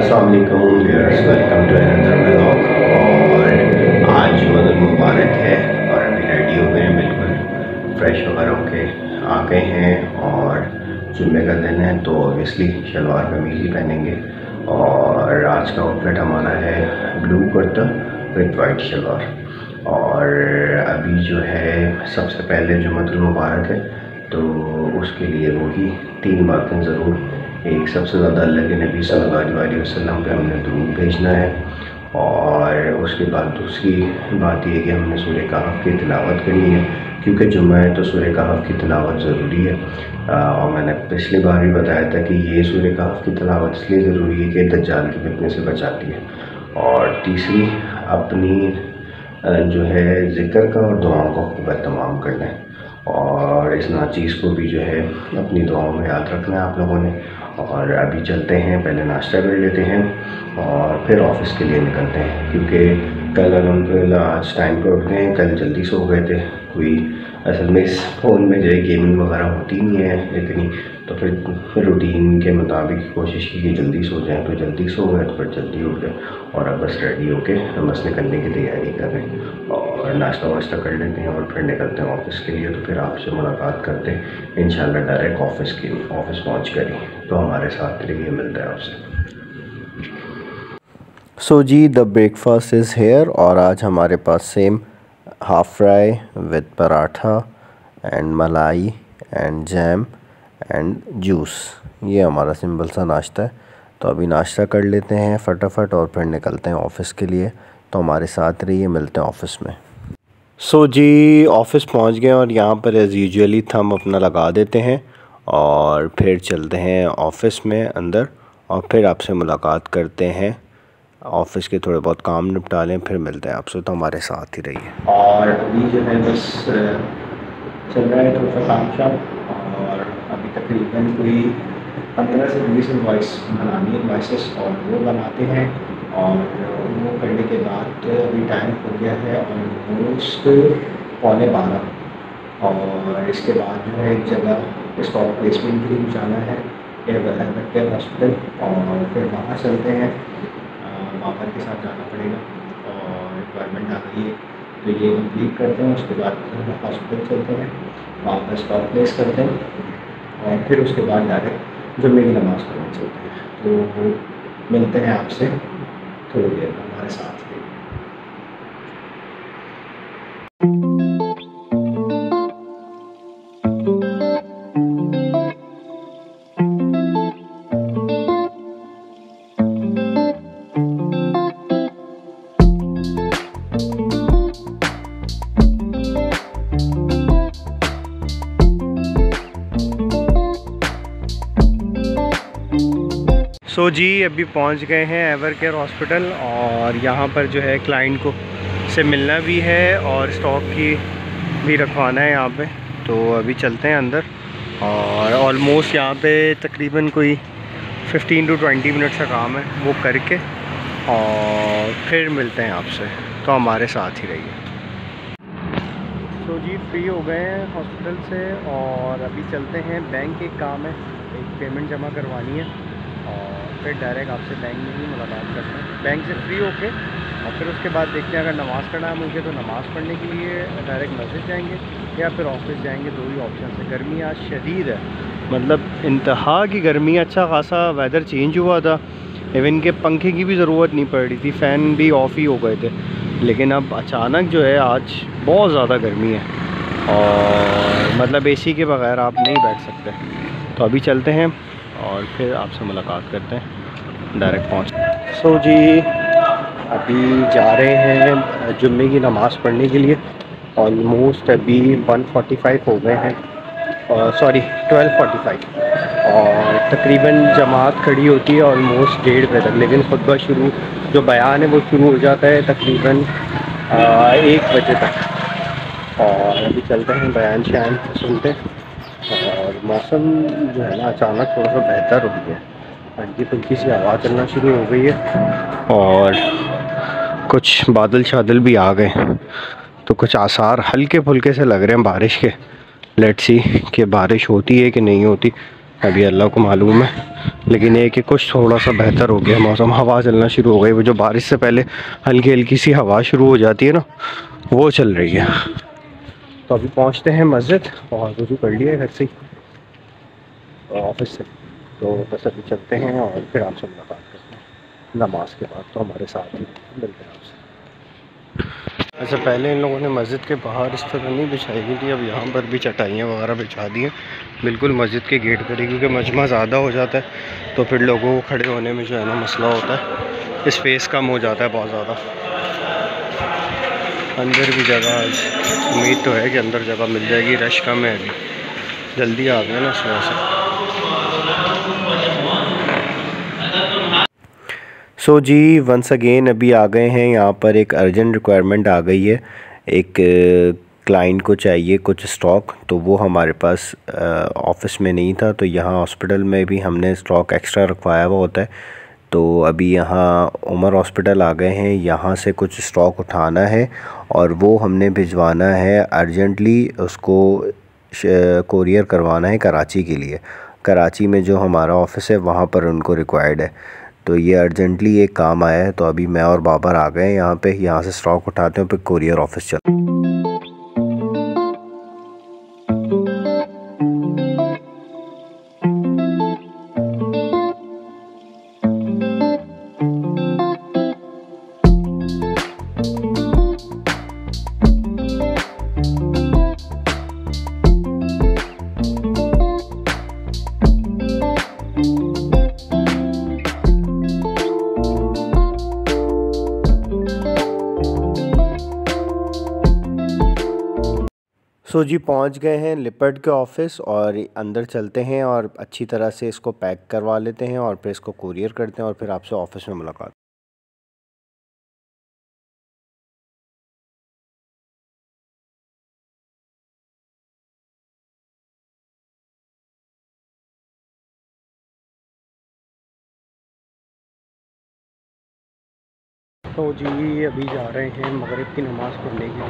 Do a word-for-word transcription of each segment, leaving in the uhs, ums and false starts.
अस्सलाम वालेकुम viewers, welcome to another vlog. और आज जुम्मतुल मुबारक है और अभी रेडी हो गए हैं, बिल्कुल फ्रेश वगैरह होके आ गए हैं और जुम्मे का दिन है तो ऑब्वियसली शलवार कमीज ही पहनेंगे। और आज का आउटफिट हमारा है blue kurta with white shalwar. और अभी जो है सबसे पहले जुम्मतुल मुबारक है तो उसके लिए वही तीन बातें ज़रूर। एक, सबसे ज़्यादा अल्लाह के नबी सल्लल्लाहु अलैहि वसल्लम पे हमने दुरूद भेजना है। और उसके बाद दूसरी बात यह कि हमने सूरह कहफ की तिलावत करनी है, क्योंकि जुम्मा है तो सूरह कहफ की तिलावत ज़रूरी है। आ, और मैंने पिछली बार भी बताया था कि ये सूरह कहफ की तिलावत इसलिए ज़रूरी है कि दज्जाल के फितने से बचाती है। और तीसरी, अपनी जो है ज़िक्र का और दुआओं का खूब एहतमाम करना है। और इस नाचीज़ को भी जो है अपनी दुआओं में याद रखना है आप लोगों ने। और अभी चलते हैं, पहले नाश्ता कर लेते हैं और फिर ऑफ़िस के लिए निकलते हैं, क्योंकि कल अल्हम्दुलिल्लाह आज टाइम पर उठते हैं। कल जल्दी सो गए थे, कोई असल में इस फ़ोन में जो है गेमिंग वगैरह होती नहीं है इतनी, तो फिर रूटीन के मुताबिक कोशिश की कि जल्दी सो जाएं, तो जल्दी सो गए तो फिर जल्दी उठ गए। और अब बस रेडी होके हम बस निकलने की तैयारी कर रहे हैं और नाश्ता वाश्ता कर लेते हैं और फिर निकलते हैं ऑफ़िस के लिए। तो फिर आपसे मुलाकात करते हैं इंशाल्लाह डायरेक्ट ऑफ़िस की ऑफ़िस पहुँच कर ही। तो हमारे साथ रहिए, मिलता है आपसे। सो जी, द ब्रेकफास्ट इज़ हेयर और आज हमारे पास same half fry with paratha and malai and jam and juice. ये हमारा सिंपल सा नाश्ता है। तो अभी नाश्ता कर लेते हैं फटाफट और फिर निकलते हैं ऑफ़िस के लिए। तो हमारे साथ रहिए, मिलते हैं ऑफ़िस में। सो so जी, ऑफ़िस पहुंच गए और यहाँ पर एज़ यूजुअली थंब अपना लगा देते हैं और फिर चलते हैं ऑफ़िस में अंदर और फिर आपसे मुलाकात करते हैं। ऑफ़िस के थोड़े बहुत काम निपटा लें, फिर मिलते हैं आपसे। तो हमारे साथ ही रहिए। और अभी जो है बस चल रहा है थोड़ा सा काम शाम, और अभी तकरीबन कोई पंद्रह से बीस इन्वाइस बनानी है, इन्वाइसेस, और वो बनाते हैं। और वो करने के बाद अभी टाइम हो गया है ऑलमोस्ट पौने बारह। और इसके बाद जो है एक जगह स्टॉक प्लेसमेंट के लिए जाना है केयर हॉस्पिटल, और फिर वहाँ चलते हैं। पापा के साथ जाना पड़ेगा और रिक्वायरमेंट आ गई है तो ये कंप्लीट करते हैं। उसके बाद हॉस्पिटल चलते हैं, वहाँ पर स्टॉक प्लेस करते हैं और फिर उसके बाद डायरेक्ट जुम्मे की नमाज़ पढ़ने चलते हैं। तो मिलते हैं आपसे थोड़ी देर, हमारे साथ ही। सो so जी, अभी पहुंच गए हैं एवर केयर हॉस्पिटल और यहाँ पर जो है क्लाइंट को से मिलना भी है और स्टॉक की भी रखवाना है यहाँ पे। तो अभी चलते हैं अंदर और ऑलमोस्ट यहाँ पे तकरीबन कोई फिफ्टीन टू ट्वेंटी मिनट्स का काम है, वो करके और फिर मिलते हैं आपसे। तो हमारे साथ ही रहिए। सो so जी, फ्री हो गए हैं हॉस्पिटल से और अभी चलते हैं बैंक। एक काम है, एक पेमेंट जमा करवानी है और फिर डायरेक्ट आपसे बैंक में ही मुलाकात करते हैं। बैंक से फ्री होके और फिर उसके बाद देखते हैं, अगर नमाज़ पढ़ना है मुझे तो नमाज़ पढ़ने के लिए डायरेक्ट मस्जिद जाएंगे या फिर ऑफिस जाएंगे। दो ही ऑप्शन है। गर्मी आज शदीद है, मतलब इंतहा की गर्मी। अच्छा खासा वेदर चेंज हुआ था, इवन के पंखे की भी ज़रूरत नहीं पड़ रही थी, फ़ैन भी ऑफ़ ही हो गए थे। लेकिन अब अचानक जो है आज बहुत ज़्यादा गर्मी है और मतलब एसी के बग़ैर आप नहीं बैठ सकते। तो अभी चलते हैं और फिर आपसे मुलाकात करते हैं डायरेक्ट पहुँच। सो so जी, अभी जा रहे हैं जुम्मे की नमाज़ पढ़ने के लिए। ऑलमोस्ट अभी वन फोर्टी फाइव हो गए हैं, और सॉरी ट्वेल्व फोर्टी फाइव, और तकरीबन जमात खड़ी होती है ऑलमोस्ट डेढ़ बजे तक। लेकिन खुतबा शुरू, जो बयान है वो शुरू हो जाता है तकरीबन एक बजे तक। और अभी चलते हैं बयान शयान सुनते हैं। और मौसम जो है ना अचानक थोड़ा सा बेहतर हो गया, हल्की फुल्की सी हवा चलना शुरू हो गई है और कुछ बादल शादल भी आ गए। तो कुछ आसार हल्के फुल्के से लग रहे हैं बारिश के। लेट्स सी कि बारिश होती है कि नहीं होती, अभी अल्लाह को मालूम है। लेकिन ये कि कुछ थोड़ा सा बेहतर हो गया मौसम, हवा चलना शुरू हो गई। वो जो बारिश से पहले हल्की हल्की सी हवा शुरू हो जाती है ना, वो चल रही है। तो अभी पहुंचते हैं मस्जिद और वज़ू कर लिया घर से ऑफिस से, तो बस अभी चलते हैं और फिर आपसे मुलाकात करते हैं नमाज के बाद। तो हमारे साथ ही मिलते हैं आपसे। अच्छा, पहले इन लोगों ने मस्जिद के बाहर इस तरह नहीं बिछाई हुई थी, अब यहाँ पर भी चटाइयाँ वगैरह बिछा दी हैं बिल्कुल मस्जिद के गेट पर ही, क्योंकि मजमा ज़्यादा हो जाता है तो फिर लोगों को खड़े होने में जो है ना मसला होता है, स्पेस कम हो जाता है बहुत ज़्यादा। अंदर भी जगह, उम्मीद तो है कि अंदर जगह मिल जाएगी, रश कम है अभी, जल्दी आ गया ना इस वजह से। सो so जी वंस अगेन अभी आ गए हैं यहाँ पर, एक अर्जेंट रिक्वायरमेंट आ गई है। एक क्लाइंट को चाहिए कुछ स्टॉक, तो वो हमारे पास ऑफिस में नहीं था, तो यहाँ हॉस्पिटल में भी हमने स्टॉक एक्स्ट्रा रखवाया हुआ होता है। तो अभी यहाँ उमर हॉस्पिटल आ गए हैं, यहाँ से कुछ स्टॉक उठाना है और वो हमने भिजवाना है अर्जेंटली, उसको कोरियर करवाना है कराची के लिए। कराची में जो हमारा ऑफिस है वहाँ पर उनको रिक्वायर्ड है, तो ये अर्जेंटली एक काम आया है। तो अभी मैं और बाबर आ गए हैं यहाँ पे, यहाँ से स्टॉक उठाते हैं फिर कोरियर ऑफिस चलते हैं। सो जी पहुंच गए हैं लिपर्ड के ऑफ़िस और अंदर चलते हैं और अच्छी तरह से इसको पैक करवा लेते हैं और फिर इसको कुरियर करते हैं और फिर आपसे ऑफिस में मुलाकात। तो जी अभी जा रहे हैं मगरिब की नमाज़ पढ़ने के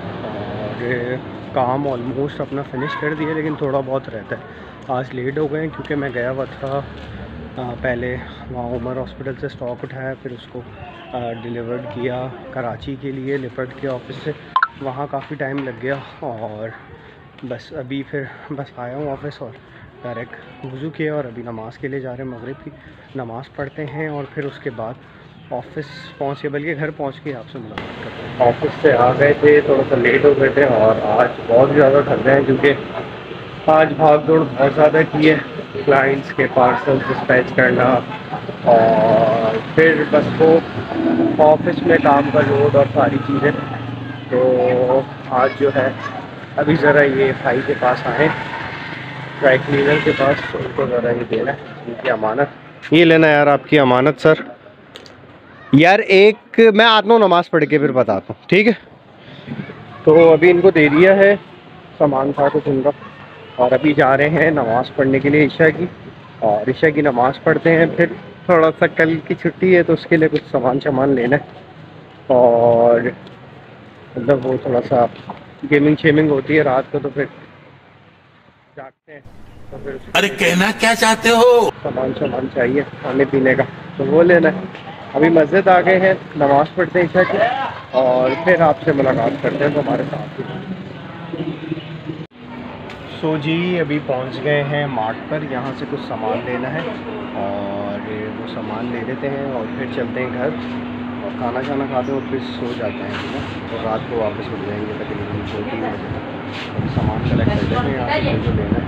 लिए और काम ऑलमोस्ट अपना फिनिश कर दिया, लेकिन थोड़ा बहुत रहता है। आज लेट हो गए क्योंकि मैं गया हुआ था आ, पहले वहाँ उमर हॉस्पिटल से स्टॉक उठाया, फिर उसको डिलीवर्ड किया कराची के लिए लिपर्ड के ऑफिस से, वहाँ काफ़ी टाइम लग गया और बस अभी फिर बस आया हूँ ऑफिस और डायरेक्ट वज़ू किया और अभी नमाज़ के लिए जा रहे हैं। मगरिब की नमाज़ पढ़ते हैं और फिर उसके बाद ऑफिस पहुँच के, बल्कि घर पहुँच के आपसे मुलाकात करते हैं। ऑफिस से आ गए थे, थोड़ा सा लेट हो गए थे और आज बहुत ज़्यादा थक गए हैं क्योंकि आज भाग दौड़ बहुत ज़्यादा की है, क्लाइंट्स के पार्सल डिस्पैच करना और फिर बस वो ऑफिस में काम का लोड और सारी चीज़ें। तो आज जो है अभी ज़रा ये भाई के पास आए, ड्राई क्लीनर के पास, उनको ज़रा ये देना है इनकी अमानत। ये लेना यार आपकी अमानत सर। यार एक मैं आता हूँ नमाज़ पढ़ के फिर बताता हूँ, ठीक है। तो अभी इनको दे दिया है, सामान था कुछ उनका, और अभी जा रहे हैं नमाज़ पढ़ने के लिए ईशा की, और ईशा की नमाज़ पढ़ते हैं। फिर थोड़ा सा कल की छुट्टी है तो उसके लिए कुछ सामान सामान लेना है और मतलब वो थोड़ा सा गेमिंग शेमिंग होती है रात को, तो फिर जागते हैं तो फिर अरे कहना क्या चाहते हो, सामान सामान चाहिए खाने पीने का, तो वो लेना है। अभी मस्जिद आ गए हैं, नमाज़ पढ़ते हैं ईशा की और फिर आपसे मुलाकात करते हैं, तो हमारे साथ ही। सो जी अभी पहुंच गए हैं मार्ट पर, यहाँ से कुछ सामान लेना है और वो सामान ले लेते हैं और फिर चलते हैं घर और खाना खाना खाते हैं और फिर सो जाते हैं ना, और रात को वापस उठ जाएंगे तकरीबन दो तीन बजे तक। तो सामान कलेक्ट कर लेते हैं यहाँ से जो लेना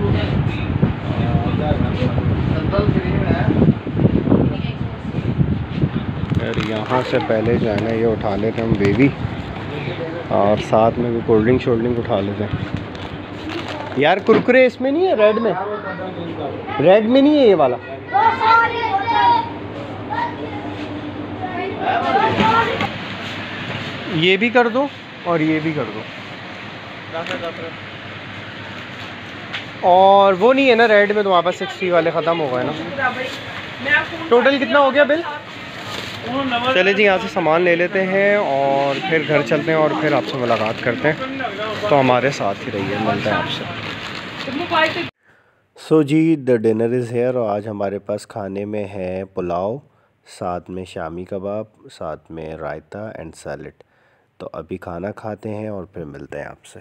है। और यहाँ से पहले जो है ना ये उठा लेते हैं हम बेबी, और साथ में भी कोल्ड ड्रिंक शोल्ड ड्रिंक उठा लेते हैं। यार कुरकुरे इसमें नहीं है, रेड में, रेड में नहीं है ये वाला। ये भी कर दो और ये भी कर दो, और वो नहीं है ना रेड में, तुम्हारे पास सिक्सटी वाले ख़त्म हो गए ना। टोटल कितना हो गया बिल? चले जी यहाँ से सामान ले लेते हैं और फिर घर चलते हैं और फिर आपसे मुलाकात करते हैं, तो हमारे साथ ही रहिए, मिलते हैं आपसे। सो जी द डिनर इज़ हेयर और आज हमारे पास खाने में है पुलाव, साथ में शामी कबाब, साथ में रायता एंड सैलड। तो अभी खाना खाते हैं और फिर मिलते हैं आपसे।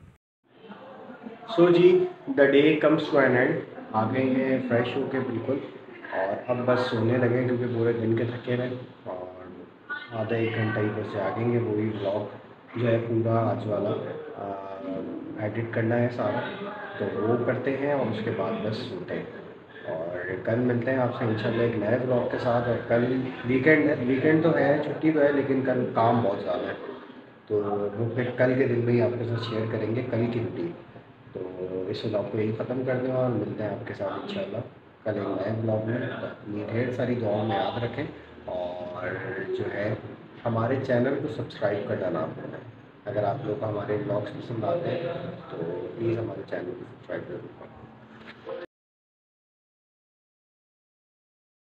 सो जी the day comes to an end. आ गए हैं फ्रेश होके बिल्कुल और अब बस सोने लगे क्योंकि पूरे दिन के थके रहे और आधा एक घंटा ही बस जागेंगे। वही ब्लॉग जो है पूरा आज वाला एडिट करना है सारा, तो वो करते हैं और उसके बाद बस सोते हैं। और कल मिलते हैं आपसे इंशाल्लाह एक नए ब्लॉग के साथ। और कल वीकेंड है, वीकेंड तो है, छुट्टी तो है, लेकिन कल काम बहुत ज़्यादा है, तो वो फिर कल के दिन में ही आपके साथ शेयर करेंगे कल की रूटीन। तो इस ब्लॉग को यही ख़त्म कर दें और मिलते हैं आपके साथ इंशाल्लाह कल एक नए ब्लॉग में। अपनी ढेर सारी दुआओं में याद रखें और जो है हमारे चैनल को सब्सक्राइब करना ना भूलें। अगर आप लोग हमारे ब्लॉग्स पसंद आते हैं तो प्लीज़ हमारे चैनल को सब्सक्राइब जरूर करें।